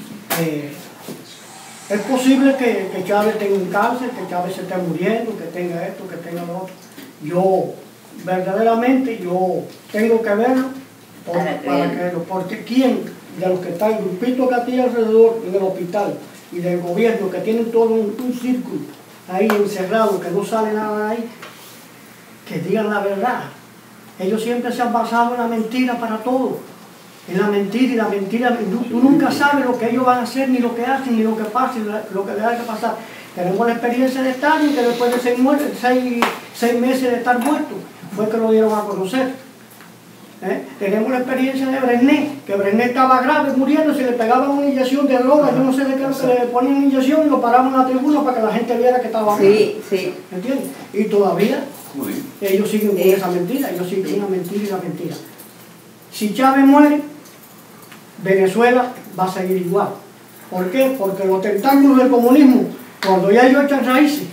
Es posible que Chávez tenga un cáncer, que Chávez se esté muriendo, que tenga esto, que tenga lo otro. Yo, verdaderamente, yo tengo que verlo para creerlo, porque ¿quién de los que están, el grupito que hay alrededor en el hospital y del gobierno, que tienen todo un círculo ahí encerrado, que no sale nada de ahí, que digan la verdad? Ellos siempre se han basado en la mentira para todo, en la mentira, y la mentira, tú nunca sabes lo que ellos van a hacer, ni lo que hacen, ni lo que pasa, ni lo que les hay que pasar. Tenemos la experiencia de Stalin, que después de 6 meses de estar muerto, fue que lo dieron a conocer. Tenemos la experiencia de Brené, que Brené estaba grave, muriendo, se le pegaban una inyección de droga, yo no sé de qué, que le ponían una inyección y lo paraban en la tribuna para que la gente viera que estaba mal. Sí. ¿Entiendes? Y todavía ellos siguen con esa mentira, ellos siguen una mentira y una mentira. Si Chávez muere, Venezuela va a seguir igual. ¿Por qué? Porque los tentáculos del comunismo, cuando ya ellos echan raíces,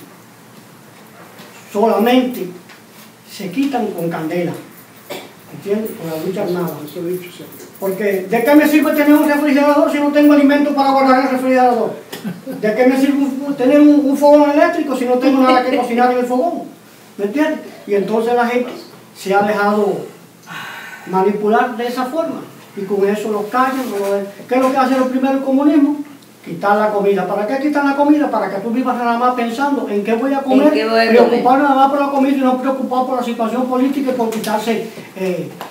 solamente se quitan con candela. ¿Entiendes? Con la lucha armada. Porque ¿de qué me sirve tener un refrigerador si no tengo alimento para guardar el refrigerador? ¿De qué me sirve tener un fogón eléctrico si no tengo nada que cocinar en el fogón? ¿Me entiendes? Y entonces la gente se ha dejado manipular de esa forma. Y con eso los callan. ¿Qué es lo que hace el primero el comunismo? Quitar la comida. ¿Para qué quitar la comida? Para que tú vivas nada más pensando en qué voy a comer, preocupado nada más por la comida y no preocupado por la situación política y por quitarse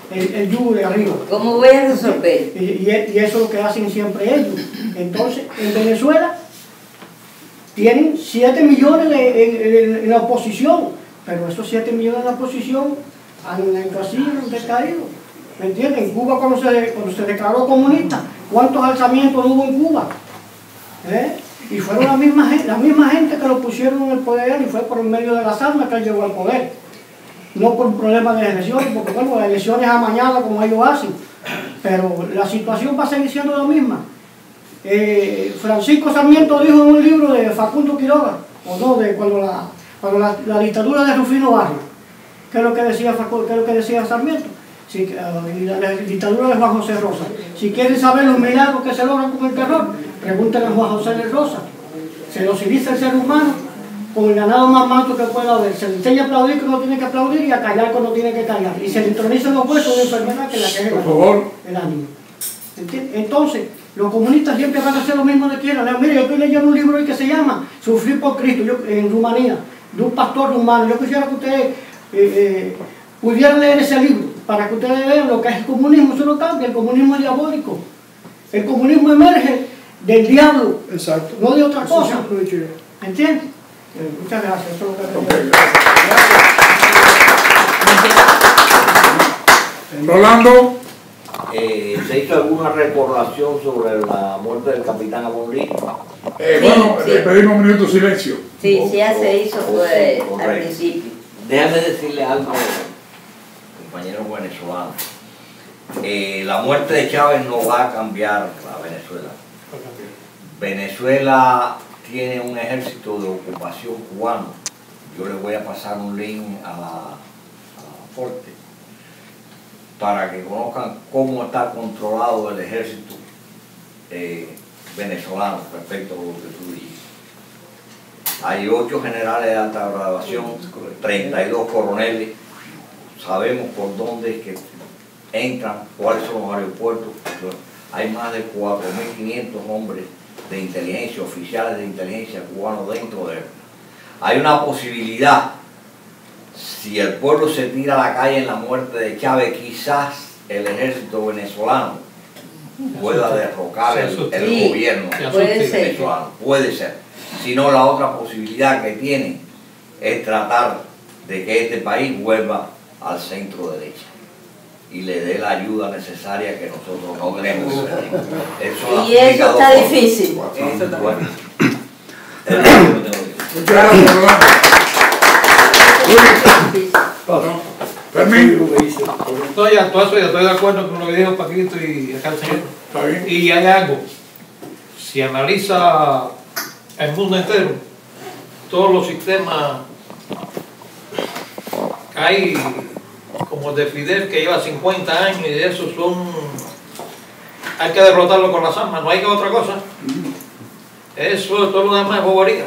el yugo de arriba. ¿Cómo voy a resolver? Y eso es lo que hacen siempre ellos. Entonces, en Venezuela tienen 7 millones en la oposición, pero esos 7 millones en la oposición han decaído. ¿Me entienden? En Cuba, cuando se declaró comunista, ¿cuántos alzamientos hubo en Cuba? Y fueron la misma gente que lo pusieron en el poder, y fue por medio de las armas que él llegó al poder. No por un problema de elecciones, porque bueno, las elecciones amañadas como ellos hacen, pero la situación va a seguir siendo la misma. Francisco Sarmiento dijo en un libro de Facundo Quiroga, o no, de cuando la dictadura de Rufino Barrio, ¿qué es lo que decía Sarmiento? Y la dictadura de Juan José Rosa. Si quieren saber los milagros que se logran con el terror, pregúntenle a Juan José Rosa. Se lo civiliza el ser humano con el ganado más manso que pueda haber. Se le enseña a aplaudir cuando tiene que aplaudir y a callar cuando tiene que callar. Y se le intronicen los huesos de enfermedad que la que es el ánimo. ¿Entiendes? Entonces, los comunistas siempre van a hacer lo mismo que quieran. Mire, yo estoy leyendo un libro hoy que se llama Sufrir por Cristo, en Rumanía, de un pastor rumano. Yo quisiera que ustedes pudieran leer ese libro, para que ustedes vean lo que es el comunismo. Eso no cambia, el comunismo es diabólico. El comunismo emerge del diablo, exacto, no de otra cosa. ¿Entiendes? Muchas gracias. Eso es lo que Rolando. ¿Se hizo alguna recordación sobre la muerte del capitán Amonrí? Bueno, le pedimos un minuto de silencio. Sí, ya se hizo al principio. Déjame decirle algo, compañeros venezolanos. La muerte de Chávez no va a cambiar a Venezuela. Venezuela tiene un ejército de ocupación cubano. Yo les voy a pasar un link a la Forte para que conozcan cómo está controlado el ejército venezolano respecto a lo que tú dijiste. Hay 8 generales de alta graduación, 32 coroneles. Sabemos por dónde es que entran, cuáles son los aeropuertos. Hay más de 4.500 hombres de inteligencia, oficiales de inteligencia cubanos dentro de él. Hay una posibilidad, si el pueblo se tira a la calle en la muerte de Chávez, quizás el ejército venezolano pueda derrocar el gobierno venezolano. Puede ser. Si no, la otra posibilidad que tiene es tratar de que este país vuelva al centro derecha y le dé la ayuda necesaria que nosotros no tenemos. Y eso está difícil. Bueno. Muchas gracias, Rolando. Fermín. Estoy de acuerdo con lo que dijo Paquito y acá el señor. Está bien. Y hay algo. Si analiza el mundo entero, todos los sistemas que hay, como el de Fidel, que lleva 50 años y de eso hay que derrotarlo con las armas, no hay que otra cosa. Eso, todo lo demás es bobería.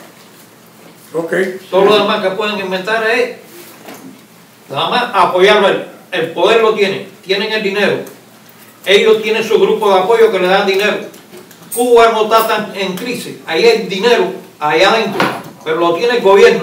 Todo lo demás que pueden inventar es nada más apoyarlo. El poder lo tienen el dinero, ellos tienen su grupo de apoyo que le dan dinero. Cuba no está tan en crisis, ahí hay dinero allá adentro, pero lo tiene el gobierno.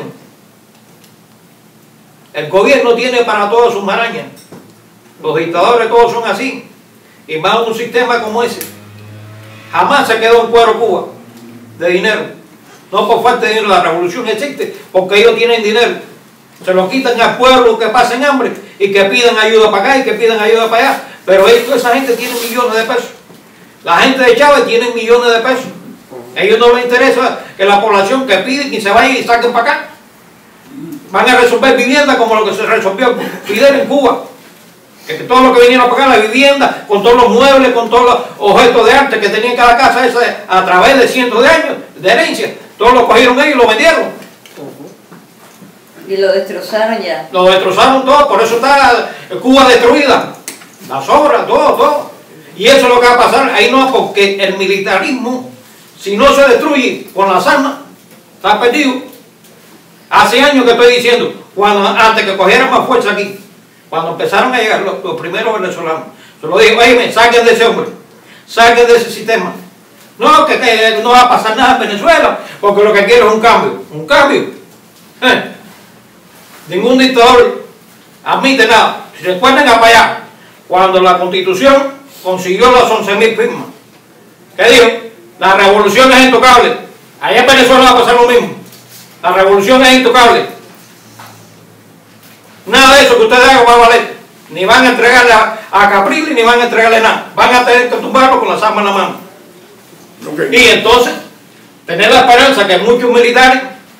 El gobierno tiene para todas sus marañas. Los dictadores todos son así, y más un sistema como ese. Jamás se quedó en cuero Cuba de dinero. No por falta de dinero, la revolución existe porque ellos tienen dinero. Se lo quitan al pueblo que pasen hambre y que pidan ayuda para acá y que pidan ayuda para allá. Pero esa gente tiene millones de pesos. La gente de Chávez tiene millones de pesos. A ellos no les interesa que la población que piden y se vaya y saquen para acá. Van a resolver vivienda como lo que se resolvió Fidel en Cuba. Que todo lo que vinieron para acá, la vivienda, con todos los muebles, con todos los objetos de arte que tenía en cada casa esa, a través de cientos de años de herencia. Todos lo cogieron ellos y lo vendieron. Y lo destrozaron ya. Lo destrozaron todo, por eso está Cuba destruida. Las obras, todo. Y eso es lo que va a pasar. Ahí no, porque el militarismo, si no se destruye con las armas, está perdido. Hace años que estoy diciendo, antes que cogieran más fuerza aquí, cuando empezaron a llegar los primeros venezolanos, se lo digo, oye, saquen de ese hombre, saquen de ese sistema. No, que no va a pasar nada en Venezuela, porque lo que quiero es un cambio. ¿Un cambio? Ningún dictador admite nada. Si recuerden para allá, cuando la Constitución consiguió las 11.000 firmas. ¿Qué dijo? La revolución es intocable. Allá en Venezuela va a pasar lo mismo. La revolución es intocable. Nada de eso que ustedes hagan va a valer. Ni van a entregarle a Capriles, ni van a entregarle nada. Van a tener que tumbarlo con las armas en la mano. Y entonces, tener la esperanza que muchos militares,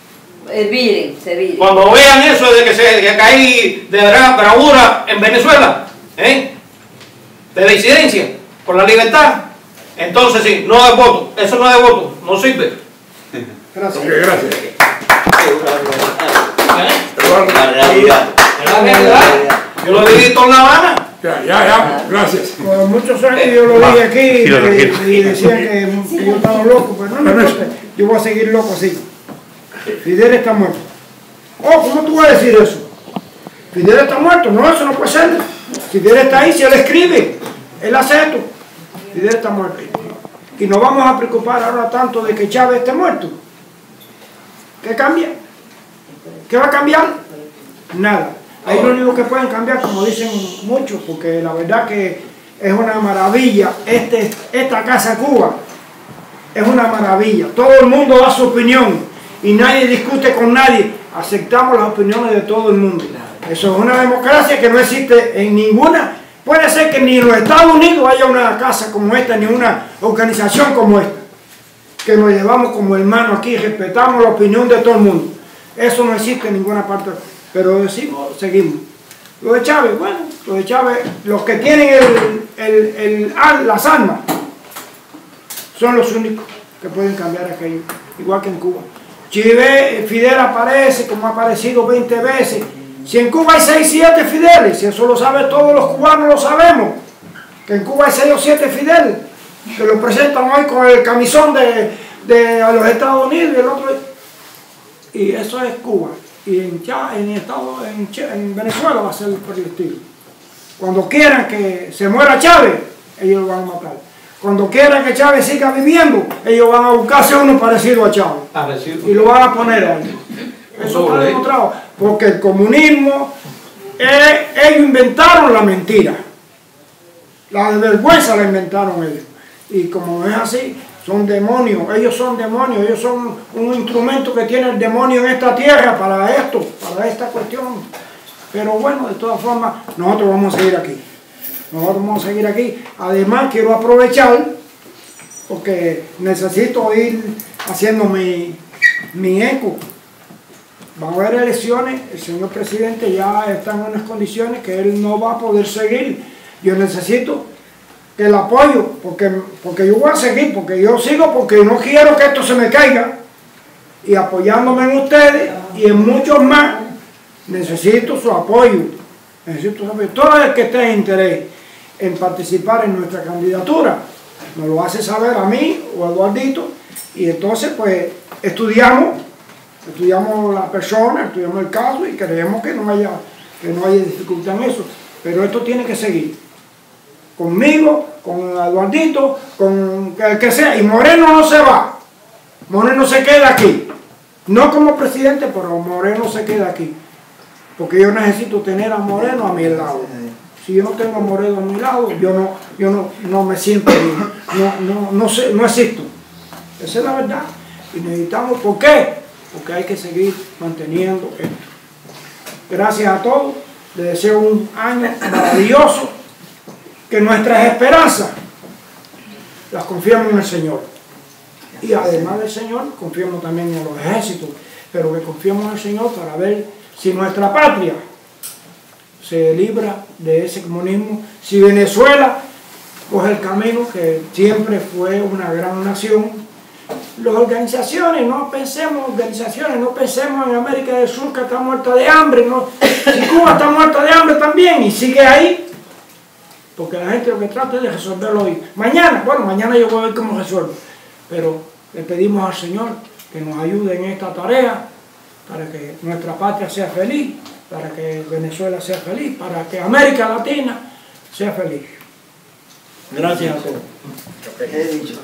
cuando vean eso de que se cae de bravura en Venezuela, de disidencia, por la libertad, entonces sí, no es voto, eso no es voto, no sirve. Gracias. Gracias. La realidad. La realidad. Yo lo he visto en La Habana. Ya, gracias. Por muchos años yo lo dije aquí y decían que yo estaba loco, pero no me importa, yo voy a seguir loco así. Fidel está muerto. Oh, ¿cómo tú vas a decir eso? Fidel está muerto, no, eso no puede ser. Fidel está ahí, si él escribe, él hace esto. Fidel está muerto. Y nos vamos a preocupar ahora tanto de que Chávez esté muerto. ¿Qué cambia? ¿Qué va a cambiar? Nada. Ahí lo único que pueden cambiar, como dicen muchos, porque la verdad que es una maravilla. Esta Casa Cuba es una maravilla. Todo el mundo da su opinión y nadie discute con nadie. Aceptamos las opiniones de todo el mundo. Eso es una democracia que no existe en ninguna. Puede ser que ni en los Estados Unidos haya una casa como esta, ni una organización como esta. Que nos llevamos como hermanos aquí y respetamos la opinión de todo el mundo. Eso no existe en ninguna parte. Pero decimos, seguimos. Lo de Chávez, bueno, lo de Chávez, los que tienen las armas son los únicos que pueden cambiar aquello, igual que en Cuba. Fidel aparece como ha aparecido 20 veces. Si en Cuba hay 6 o 7 Fideles, si eso lo saben todos los cubanos, lo sabemos, que en Cuba hay 6 o 7 Fideles, que lo presentan hoy con el camisón de los Estados Unidos y el otro. Y eso es Cuba. Y en Venezuela va a ser por el estilo. Cuando quieran que se muera Chávez, ellos lo van a matar. Cuando quieran que Chávez siga viviendo, ellos van a buscarse uno parecido a Chávez. Y lo van a poner ahí. Eso está demostrado. Porque el comunismo, ellos inventaron la mentira. La vergüenza la inventaron ellos. Y como es así, son demonios, ellos son demonios, ellos son un instrumento que tiene el demonio en esta tierra para esto, para esta cuestión. Pero bueno, de todas formas, nosotros vamos a seguir aquí. Nosotros vamos a seguir aquí. Además, quiero aprovechar, porque necesito ir haciendo mi eco. Van a haber elecciones, el señor presidente ya está en unas condiciones que él no va a poder seguir. Yo necesito que el apoyo, porque yo voy a seguir, porque yo sigo, porque no quiero que esto se me caiga. Y apoyándome en ustedes y en muchos más, necesito su apoyo. Necesito su apoyo. Todo el que esté en interés en participar en nuestra candidatura, nos lo hace saber a mí o a Eduardito, y entonces pues estudiamos la persona, estudiamos el caso y creemos que no haya dificultad en eso. Pero esto tiene que seguir. Conmigo, con Eduardito, con el que sea. Y Moreno no se va. Moreno se queda aquí. No como presidente, pero Moreno se queda aquí. Porque yo necesito tener a Moreno a mi lado. Si yo no tengo a Moreno a mi lado, yo no me siento bien. No existo. Esa es la verdad. Y necesitamos, ¿por qué? Porque hay que seguir manteniendo esto. Gracias a todos. Les deseo un año maravilloso. Que nuestras esperanzas las confiamos en el Señor. Y además del Señor, confiamos también en los ejércitos. Pero que confiamos en el Señor para ver si nuestra patria se libra de ese comunismo. Si Venezuela coge el camino que siempre fue una gran nación. Las organizaciones, no pensemos en América del Sur que está muerta de hambre. No. Si Cuba está muerta de hambre también y sigue ahí. Porque la gente lo que trata es de resolverlo hoy. Mañana yo voy a ver cómo resuelvo. Pero le pedimos al Señor que nos ayude en esta tarea para que nuestra patria sea feliz, para que Venezuela sea feliz, para que América Latina sea feliz. Gracias a todos. He dicho.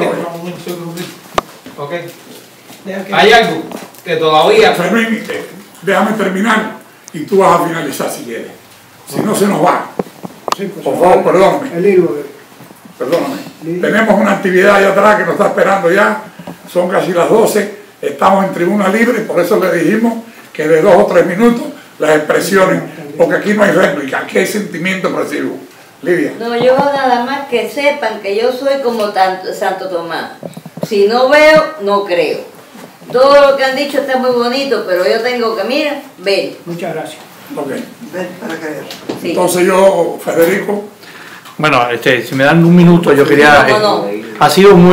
Hay algo que todavía déjame terminar y tú vas a finalizar si quieres. Si no, se nos va. Sí, pues, Por favor, perdóname. El hilo de... Perdóname. Tenemos una actividad allá atrás que nos está esperando ya. Son casi las 12. Estamos en tribuna libre, por eso le dijimos que de 2 o 3 minutos las expresiones, porque aquí no hay réplica, aquí hay sentimiento expresivo. Lidia. No, yo nada más que sepan que yo soy como Santo Tomás. Si no veo, no creo. Todo lo que han dicho está muy bonito, pero yo tengo que, mira, ver. Muchas gracias. Okay. Ver para creer. Sí. Entonces yo, Federico. Bueno, si me dan un minuto, yo quería... No. Ha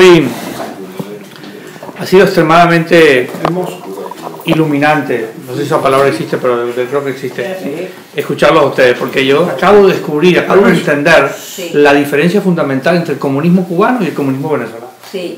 sido extremadamente iluminante, no sé si esa palabra existe, pero creo que existe, escucharlos a ustedes, porque yo acabo de descubrir, acabo de entender la diferencia fundamental entre el comunismo cubano y el comunismo venezolano. Sí.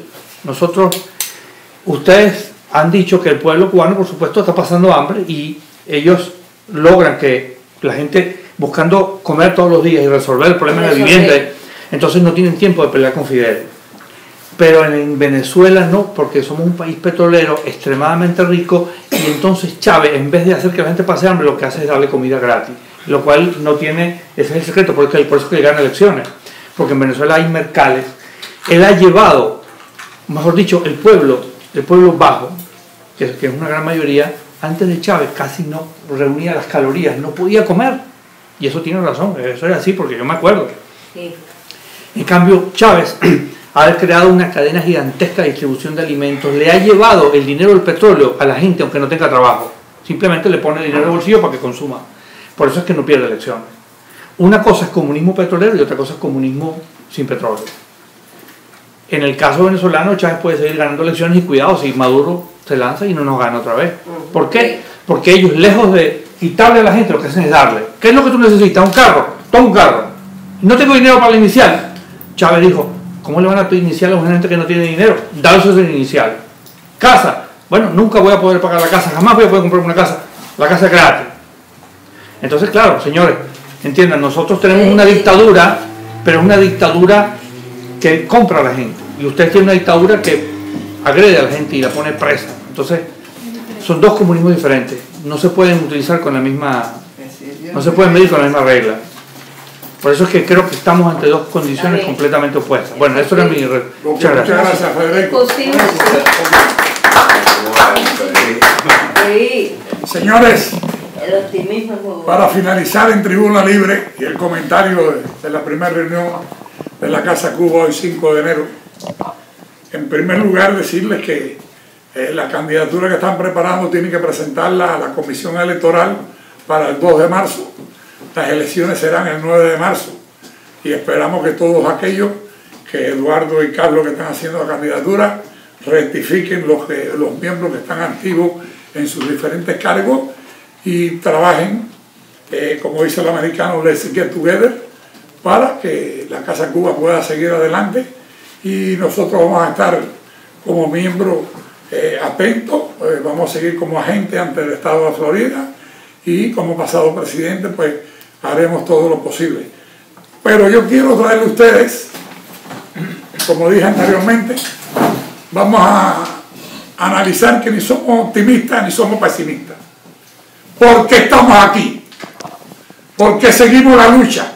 Ustedes han dicho que el pueblo cubano, por supuesto, está pasando hambre y ellos logran que la gente, buscando comer todos los días y resolver el problema de la vivienda, entonces no tienen tiempo de pelear con Fidel. Pero en Venezuela no, porque somos un país petrolero extremadamente rico y entonces Chávez, en vez de hacer que la gente pase hambre, lo que hace es darle comida gratis, lo cual no tiene, ese es el secreto, por eso es que gana elecciones, porque en Venezuela hay mercales. Él ha llevado, mejor dicho, el pueblo bajo, que es una gran mayoría, antes de Chávez casi no reunía las calorías, no podía comer, y eso tiene razón, eso es así porque yo me acuerdo. Sí. En cambio, Chávez ha creado una cadena gigantesca de distribución de alimentos, le ha llevado el dinero del petróleo a la gente aunque no tenga trabajo, simplemente le pone el dinero en el bolsillo para que consuma, por eso es que no pierde elecciones. Una cosa es comunismo petrolero y otra cosa es comunismo sin petróleo. En el caso venezolano, Chávez puede seguir ganando elecciones y cuidado si Maduro se lanza y no nos gana otra vez. ¿Por qué? Porque ellos, lejos de quitarle a la gente, lo que hacen es darle. ¿Qué es lo que tú necesitas? Un carro, toma un carro. No tengo dinero para la inicial. Chávez dijo, ¿cómo le van a pedir inicial a una gente que no tiene dinero? Darse el inicial. Casa. Bueno, nunca voy a poder pagar la casa, jamás voy a poder comprar una casa. La casa es gratis. Entonces, claro, señores, entiendan, nosotros tenemos una dictadura, pero es una dictadura que compra a la gente. Y usted tiene una dictadura que agrede a la gente y la pone presa. Entonces, son dos comunismos diferentes. No se pueden utilizar con la misma... No se pueden medir con la misma regla. Por eso es que creo que estamos ante dos condiciones completamente opuestas. Bueno, eso era mi... Muchas gracias, Federico. Sí. Señores, el optimismo es muy bueno. Para finalizar en Tribuna Libre y el comentario de la primera reunión de la Casa Cuba hoy 5 de enero, en primer lugar decirles que la candidatura que están preparando tienen que presentarla a la Comisión Electoral para el 2 de marzo. Las elecciones serán el 9 de marzo y esperamos que todos aquellos que Eduardo y Carlos que están haciendo la candidatura rectifiquen los miembros que están activos en sus diferentes cargos y trabajen, como dice el americano, let's get together, para que la Casa Cuba pueda seguir adelante y nosotros vamos a estar como miembros atentos, vamos a seguir como agente ante el Estado de Florida y como pasado presidente pues haremos todo lo posible. Pero yo quiero traerle a ustedes, como dije anteriormente, vamos a analizar que ni somos optimistas ni somos pesimistas. ¿Por qué estamos aquí? ¿Por qué seguimos la lucha?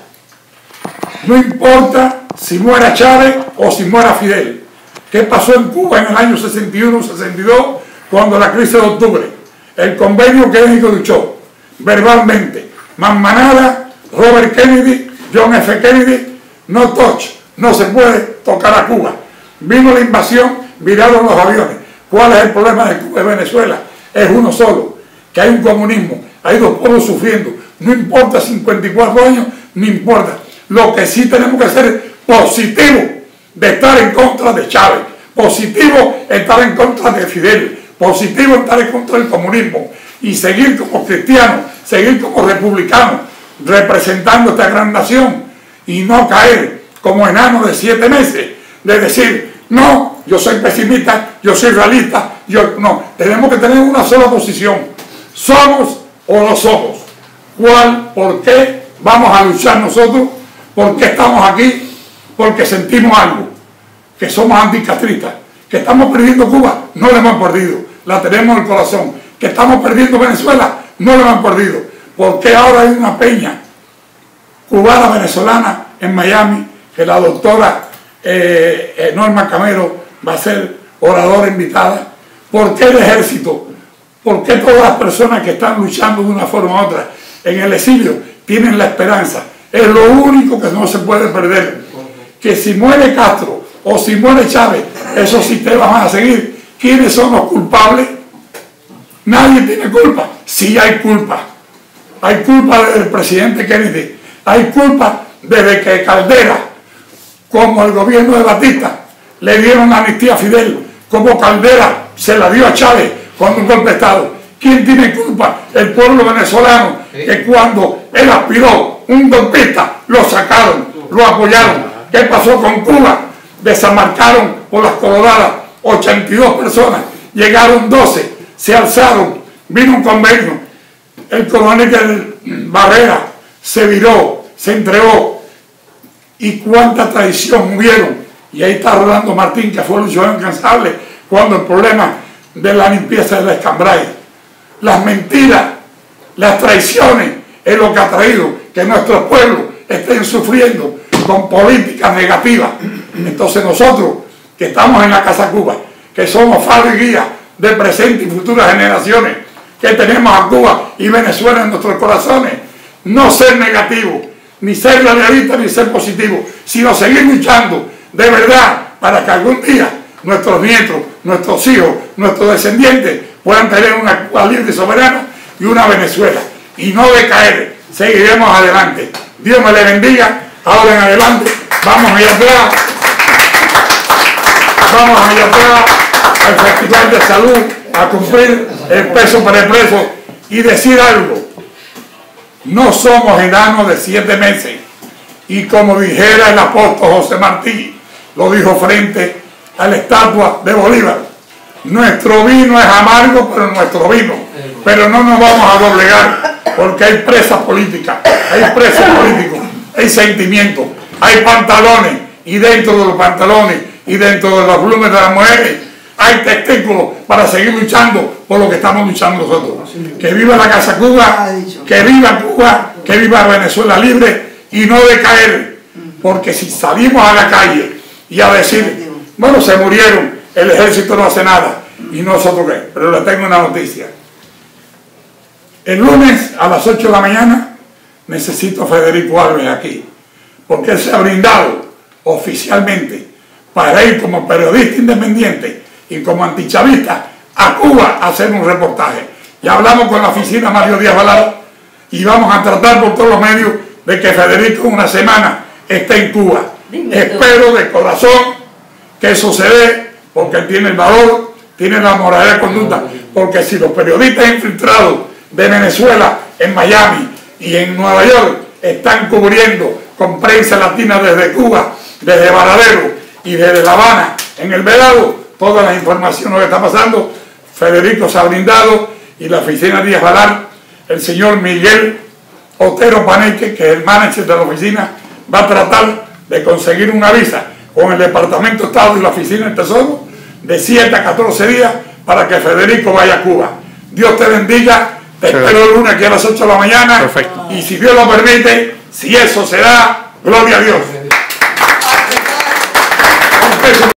No importa si muera Chávez o si muera Fidel. ¿Qué pasó en Cuba en el año 61-62 cuando la crisis de octubre? El convenio Kennedy luchó verbalmente. Manmanada, Robert Kennedy, John F. Kennedy, no touch, no se puede tocar a Cuba. Vino la invasión, viraron los aviones. ¿Cuál es el problema de Cuba y Venezuela? Es uno solo, que hay un comunismo, hay dos pueblos sufriendo. No importa 54 años, no importa. Lo que sí tenemos que hacer es positivo de estar en contra de Chávez, positivo estar en contra de Fidel, positivo estar en contra del comunismo y seguir como cristianos, seguir como republicanos, representando esta gran nación y no caer como enanos de 7 meses, de decir, no, yo soy pesimista, yo soy realista, no, tenemos que tener una sola posición, somos o no somos, ¿cuál, por qué vamos a luchar nosotros? ¿Por qué estamos aquí? Porque sentimos algo, que somos anticastristas, que estamos perdiendo Cuba, no la hemos perdido, la tenemos en el corazón, que estamos perdiendo Venezuela, no lo han perdido. Porque ahora hay una peña cubana venezolana en Miami, que la doctora Norma Camero va a ser oradora invitada. ¿Por qué el ejército? ¿Por qué todas las personas que están luchando de una forma u otra en el exilio tienen la esperanza? Es lo único que no se puede perder. Que si muere Castro o si muere Chávez, esos sistemas van a seguir. ¿Quiénes son los culpables? Nadie tiene culpa. Sí hay culpa. Hay culpa del presidente Kennedy. Hay culpa desde que Caldera, como el gobierno de Batista, le dieron la amnistía a Fidel, como Caldera se la dio a Chávez cuando un golpe de Estado. ¿Quién tiene culpa? El pueblo venezolano, que cuando él aspiró un golpista, lo sacaron, lo apoyaron. ¿Qué pasó con Cuba? Desembarcaron por las Coloradas 82 personas, llegaron 12, se alzaron, vino un convenio. El coronel Barrera se viró, se entregó. ¿Y cuánta traición hubieron? Y ahí está Rolando Martín, que fue luchador incansable cuando el problema de la limpieza de la Escambray. Las mentiras, las traiciones es lo que ha traído que nuestros pueblos estén sufriendo con políticas negativas. Entonces nosotros, que estamos en la Casa Cuba, que somos faro y guía de presente y futuras generaciones, que tenemos a Cuba y Venezuela en nuestros corazones, no ser negativo, ni ser realista, ni ser positivo, sino seguir luchando de verdad para que algún día nuestros nietos, nuestros hijos, nuestros descendientes puedan tener una Cuba libre y soberana y una Venezuela. Y no decaer, seguiremos adelante. Dios me le bendiga. Ahora en adelante, vamos allá atrás. Vamos allá atrás al Festival de Salud a cumplir el peso para el preso y decir algo. No somos enanos de 7 meses. Y como dijera el apóstol José Martí, lo dijo frente a la estatua de Bolívar, nuestro vino es amargo, pero nuestro vino. Pero no nos vamos a doblegar, porque hay presas políticas, hay presos políticos, hay sentimientos, hay pantalones, y dentro de los pantalones y dentro de los volúmenes de las mujeres hay testículos para seguir luchando por lo que estamos luchando nosotros. Que viva la Casa Cuba, que viva Cuba, que viva Venezuela libre y no decaer, porque si salimos a la calle y a decir, bueno, se murieron, el ejército no hace nada, y nosotros qué, pero les tengo una noticia. El lunes a las 8 de la mañana necesito a Federico Alves aquí, porque él se ha brindado oficialmente para ir como periodista independiente y como antichavista a Cuba a hacer un reportaje. Ya hablamos con la oficina Mario Díaz Balart y vamos a tratar por todos los medios de que Federico en una semana esté en Cuba. Espero de corazón que eso se dé, porque él tiene el valor, tiene la moralidad de conducta, porque si los periodistas infiltrados de Venezuela en Miami y en Nueva York están cubriendo con prensa latina desde Cuba, desde Varadero y desde La Habana en el Vedado todas las informaciones que está pasando, Federico se ha brindado, y la oficina Díaz Balart, el señor Miguel Otero Paneque, que es el manager de la oficina, va a tratar de conseguir una visa con el Departamento de Estado y la Oficina del Tesoro de 7 a 14 días para que Federico vaya a Cuba. Dios te bendiga, te espero el lunes aquí a las 8 de la mañana. Perfecto. Y si Dios lo permite, si eso se da, gloria a Dios.